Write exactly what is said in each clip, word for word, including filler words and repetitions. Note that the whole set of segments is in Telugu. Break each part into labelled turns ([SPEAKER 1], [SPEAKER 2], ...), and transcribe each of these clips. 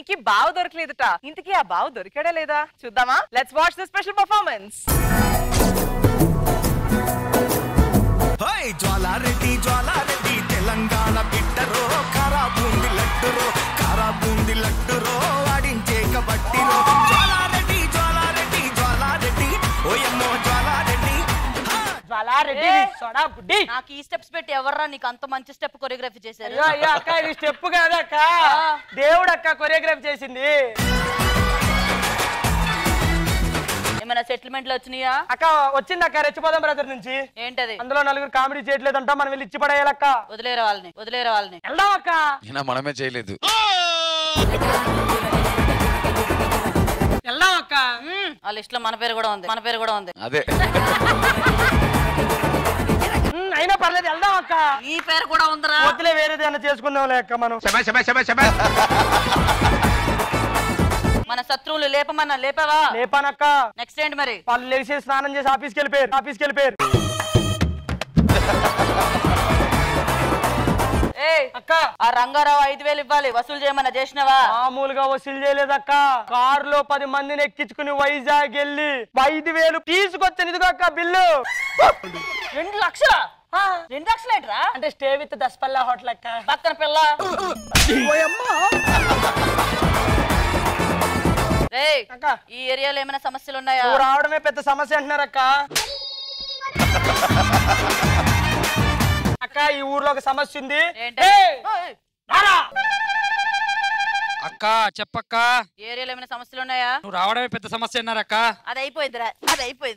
[SPEAKER 1] బన్నీకి బావ దొరకలేదుట. ఇంతకీ ఆ బావ దొరికాడా లేదా చూద్దామా? Let's watch the special performance.
[SPEAKER 2] Hi Jwala Reddy Jwala Reddy Telangana బిడ్డరో కారా బూంది లడ్డురో కారా బూంది లడ్డురో ఆడించే కబడ్డీరో జ్వాలారెడ్డి జ్వాలారెడ్డి జ్వాలారెడ్డి ఓయమ్మో జ్వాలారెడ్డి
[SPEAKER 3] జ్వాలారెడ్డి సోడా బుడ్డి.
[SPEAKER 4] నాకు ఈ స్టెప్స్ పెట్టి ఎవర్రా నీకు అంత మంచి స్టెప్ కొరియోగ్రఫీ చేశారు?
[SPEAKER 3] అయ్యో అయ్యో అక్క ఇది స్టెప్ కాదు అక్క, దేవుడు అక్క కొరియోగ్రఫీ చేసింది.
[SPEAKER 4] ఏమైనా సెటిల్మెంట్ లో వచ్చినాయా?
[SPEAKER 3] అక్క వచ్చింది అక్క రెచ్చిపోదాం బ్రదర్ నుంచి.
[SPEAKER 4] ఏంటది?
[SPEAKER 3] అందులో నలుగురు కామెడీ చేయట్లేదంట, మనం వెళ్ళి ఇచ్చి పడేయాలక్క.
[SPEAKER 4] వదిలేరా వాళ్ళని, వదిలేరా వాళ్ళని.
[SPEAKER 3] వెళ్దాం అక్క.
[SPEAKER 5] మనమే చేయలేదు.
[SPEAKER 3] వెళ్దాం అక్క.
[SPEAKER 4] ఆ లిస్ట్ లో మన పేరు కూడా ఉంది, మన పేరు కూడా ఉంది.
[SPEAKER 5] అదే
[SPEAKER 3] అయినా పర్లేదు వెళ్దాం అక్క.
[SPEAKER 4] నీ పేరు కూడా ఉందరా?
[SPEAKER 3] వదిలే వేరేది ఏమైనా చేసుకుందాంలే అక్క మనం.
[SPEAKER 4] మన శత్రువులు లేపమన్నా లేపావా?
[SPEAKER 3] లేపానక్క.
[SPEAKER 4] నెక్స్ట్ ఏంటి మరి?
[SPEAKER 3] వాళ్ళు లేచి స్నానం చేసి ఆఫీస్కి వెళ్ళిపోయారు, ఆఫీస్కి వెళ్ళిపోయారు.
[SPEAKER 4] అక్క ఆ రంగారావు ఐదు వేలు ఇవ్వాలి, వసూలు చేయమన్నా చేసినవా?
[SPEAKER 3] మామూలుగా వసూలు చేయలేదక్క. కారు లో పది మందిని ఎక్కించుకుని వైజాగ్ వెళ్ళి ఐదు వేలు తీసుకొచ్చాను. ఇదిగో అక్క బిల్లు.
[SPEAKER 4] రెండు లక్షల రెండు లక్షలు ఏంట్రా?
[SPEAKER 3] అంటే స్టే విత్ దస్పల్లా హోటల్ అక్క.
[SPEAKER 4] పక్కన పిల్ల. ఈ ఏరియాలో ఏమైనా సమస్యలు ఉన్నాయా?
[SPEAKER 3] రావడమే పెద్ద సమస్య అంటున్నారు అక్క. అక్క ఈ ఊర్లో ఒక సమస్య ఉంది.
[SPEAKER 6] అక్క చెప్పక్క.
[SPEAKER 4] ఏరియాలో ఏమైనా సమస్యలు ఉన్నాయా?
[SPEAKER 6] నువ్వు రావడమే పెద్ద సమస్య అన్నారక్క.
[SPEAKER 4] అది అయిపోయిందిరా, అది అయిపోయింది.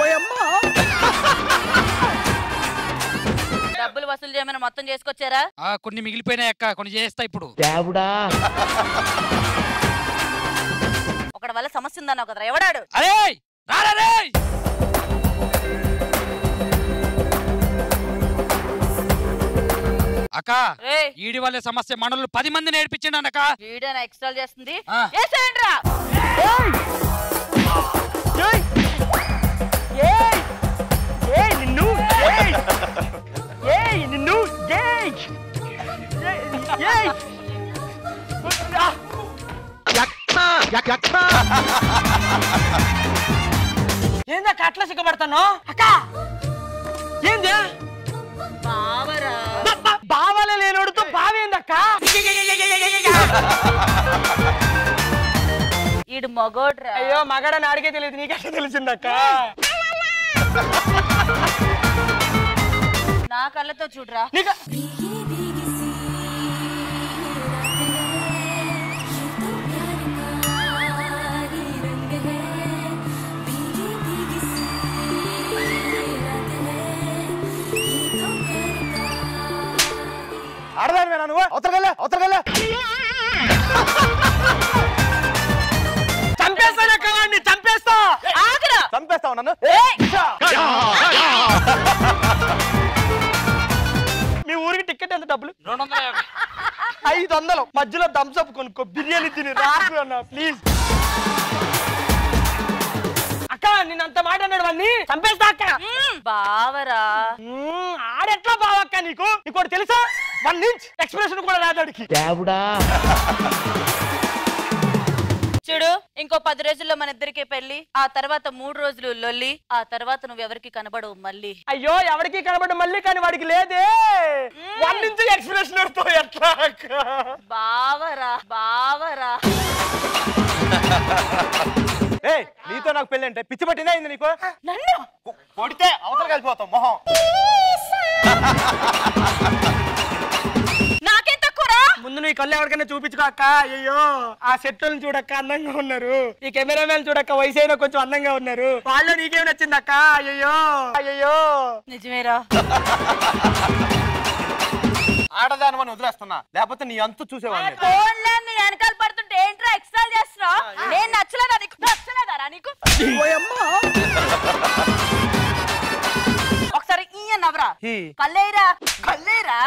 [SPEAKER 4] డబ్బులు వసూలు చేయమని మొత్తం చేసుకొచ్చారా?
[SPEAKER 6] కొన్ని మిగిలిపోయినాయి అక్క, కొన్ని చేస్తా ఇప్పుడు.
[SPEAKER 4] ఒకటి వల్ల సమస్య ఉందన్నావు కదరా, ఎవడాడు?
[SPEAKER 6] అరే రారే అక్క, ఈడి వల్లే సమస్య. మనల్ని పది మంది నేర్పించండి అన్నక.
[SPEAKER 4] ఈడైనా ఎక్స్ట్రా చేస్తుంది.
[SPEAKER 3] ఏందక్క అట్లా సిగ్గబడతాను? అక్క ఏంది?
[SPEAKER 4] బావరా.
[SPEAKER 3] బావలే లేనోడుతో బావేందక్క?
[SPEAKER 4] ఈడు మగోడ్రా.
[SPEAKER 3] అయ్యో మగాడని అడిగే తెలియదు, నీకెట్లా తెలిసిందక్క?
[SPEAKER 4] నా కళ్ళతో చూడరా.
[SPEAKER 5] ఆడదానివేనా నువ్వు? అవతలకెళ్ళే అవతలకెళ్ళే.
[SPEAKER 3] చంపేస్తానక్క వాడిని, చంపేస్తా.
[SPEAKER 4] ఆగరా.
[SPEAKER 5] చంపేస్తావు నన్ను?
[SPEAKER 3] మీ ఊరికి టికెట్ ఎంత డబ్బులు?
[SPEAKER 6] రెండు వందల యాభై.
[SPEAKER 3] ఐదు వందలు. మధ్యలో థమ్స్అప్ కొనుక్కో, బిర్యానీ తిని రాకు అన్న ప్లీజ్. అక్క నిన్నంత మాట అన్నాడు వాడిని, చంపేస్తా అక్క.
[SPEAKER 4] బావరా.
[SPEAKER 3] ఆడెట్లా బావక్క నీకు? నీకు తెలుసా? వన్ ఇంచ్ ఎక్స్ప్రెషన్ కూడా రాదాడికి.
[SPEAKER 4] చూడు, ఇంకో పది రోజుల్లో మన ఇద్దరికి పెళ్లి, ఆ తర్వాత మూడు రోజులు లొల్లి, ఆ తర్వాత నువ్వు ఎవరికి కనబడవు మళ్ళీ.
[SPEAKER 3] అయ్యో ఎవరికి కనబడు మళ్ళీ, కానీ వాడికి లేదే. వన్ ఇంచ్ ఎక్స్ప్రెషన్ ఎట్లా అక్క?
[SPEAKER 4] బావరా బావరా.
[SPEAKER 5] ఏయ్ నీతో నాకు పెళ్లి అంటే పిచ్చి పట్టిందా అయింది నీకు?
[SPEAKER 4] నన్ను
[SPEAKER 5] కొడితే అవతల కలిసిపోతాం మొహం.
[SPEAKER 4] నాకేం తక్కువరా?
[SPEAKER 3] ముందు నీ కళ్ళు ఎవరికైనా చూపించుకో అక్క. అయ్యో ఆ సెట్లను చూడక్క అందంగా ఉన్నారు, ఈ కెమెరామెన్ చూడక్క వయసు అయినా కొంచెం అందంగా ఉన్నారు. వాళ్ళు నీకేం నచ్చింది అక్క? అయ్యో అయ్యో
[SPEAKER 4] నిజమేరా.
[SPEAKER 5] ఆడదాని అని వదిలేస్తున్నా, లేకపోతే నీ అంతు చూసేవాడిని.
[SPEAKER 4] ఫోన్లన్నీ వెనకాల పడుతుంటే ఏంట్రా ఎక్స్ట్రా చేస్తున్నావు? నేను నచ్చలేదా నీకు? నచ్చలేదారా నీకు? ఒకసారి ఈ నవ్వరా. కల్లేరా కల్లేరా.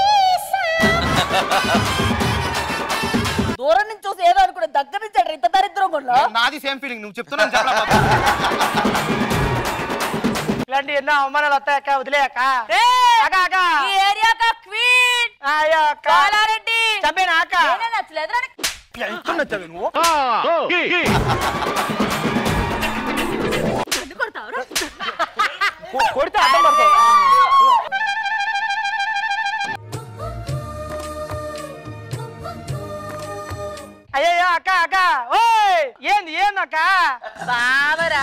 [SPEAKER 4] దూరం నుంచి చూసి ఏదో అనుకుంటే దగ్గర నుంచి ఇంత దరిద్రం కూడా.
[SPEAKER 5] నాది సేమ్ ఫీలింగ్, నువ్వు చెప్తున్నాను చెప్పరా.
[SPEAKER 3] ఇలాంటి ఎన్నో అవమానాలు వస్తాయక్క, వదిలేయక్క. ఈ
[SPEAKER 4] ఏరియా క్వీన్
[SPEAKER 3] జ్వాలారెడ్డి
[SPEAKER 4] చంపేనా అక్క? నచ్చలేదు
[SPEAKER 3] ఎక్కడ వచ్చావు నువ్వు? కొ- కొడితే అడ్డం పడతావు. అయ్యో అక్క అక్క ఓయ్ ఏంది ఏంది అక్క?
[SPEAKER 4] బావరా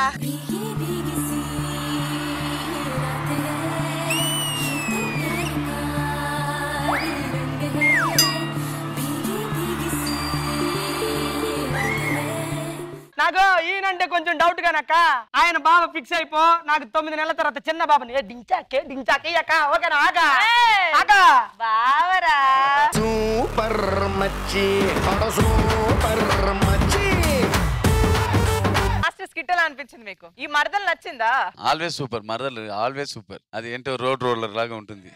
[SPEAKER 3] నాకు ఈయనంటే కొంచెం డౌట్ గానక్క. ఆయన బాబా ఫిక్స్ అయిపో, నాకు తొమ్మిది నెలల తర్వాత చిన్న బాబుని ఏ డించాకే డించాకే అక్క. ఓకేనా అక్క? అక్క
[SPEAKER 4] బావరా
[SPEAKER 2] సూపర్ మచ్చి సూపర్ మచ్చి.
[SPEAKER 1] మాస్టర్ స్కిట్ ఎలా అనిపించింది మీకు? ఈ మరదలు నచ్చిందా?
[SPEAKER 7] ఆల్వేస్ సూపర్ మరదలు, ఆల్వేస్ సూపర్. అది ఏంటో రోడ్ రోలర్ లాగా ఉంటుంది.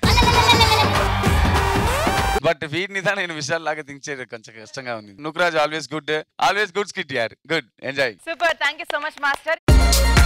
[SPEAKER 7] బట్ వీటిని దా నేను విషయాలు లాగా థింక్ చేయడం కొంచెం కష్టంగా ఉంది. నుక్రాజ్ always good, always good skit యార్, good enjoy.
[SPEAKER 1] Super, thank you so much master.